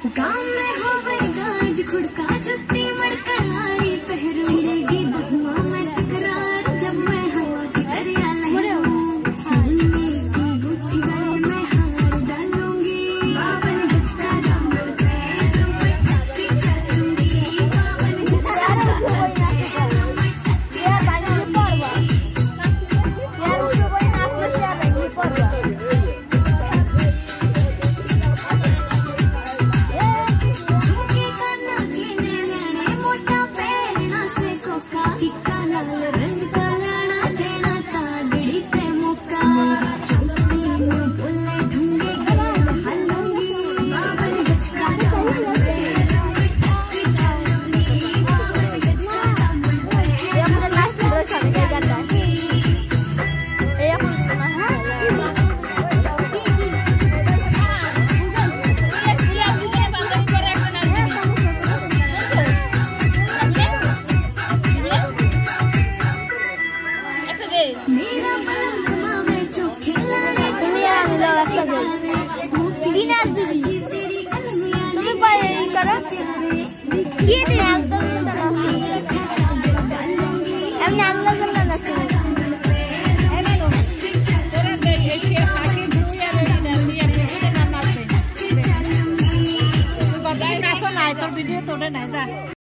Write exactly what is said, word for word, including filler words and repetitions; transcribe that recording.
गाँव में हो गाज खुड़का जुत्ती मड़कड़ाड़ी पहरू छिड़ेगी बहुआ में तकरार जब मैं हवा की दरिया लहरों सामने की गुठी गले में हार डालूंगी बावन गज का दामन पे तुम पे टपकी चलूंगी बावन गज का दामन पे यार बाजी परवा यार उसको कोई नाचले से आएगी परवा वीडियो तोड़े नहीं जा।